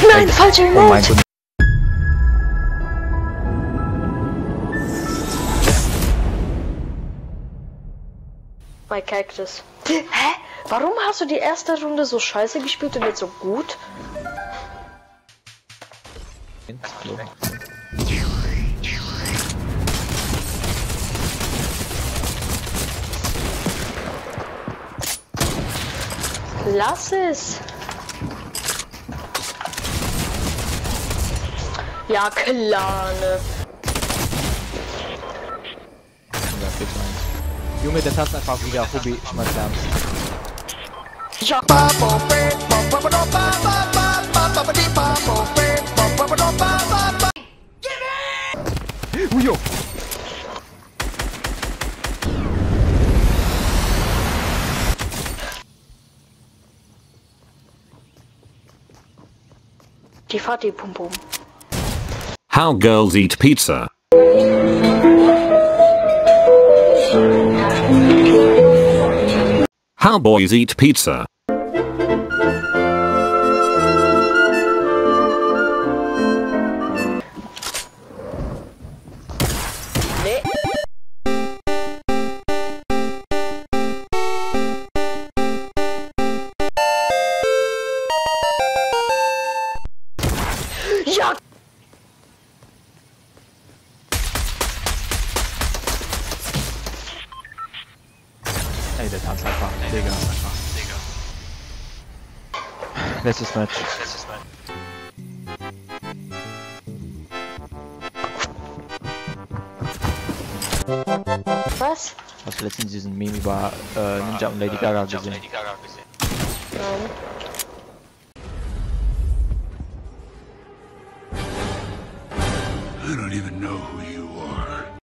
Nein, falsche Oh mein Emote! Gott. Bei Cactus. Hä? Warum hast du die erste Runde so scheiße gespielt und jetzt so gut? Lass es! Ja, klar, ne? Ja, bitte eins. Junge, das hast einfach wieder Hobby, ich mal ernst. Ja. Ujo! Die Fatih Pum Pum. How girls eat pizza. How boys eat pizza. Nee. Ja. Ey, der tanzt einfach, Digga. Letztes Match. Was? Hast du letztens diesen Meme über Ninja und Lady Gaga gesehen? Nein. I don't even know who you are.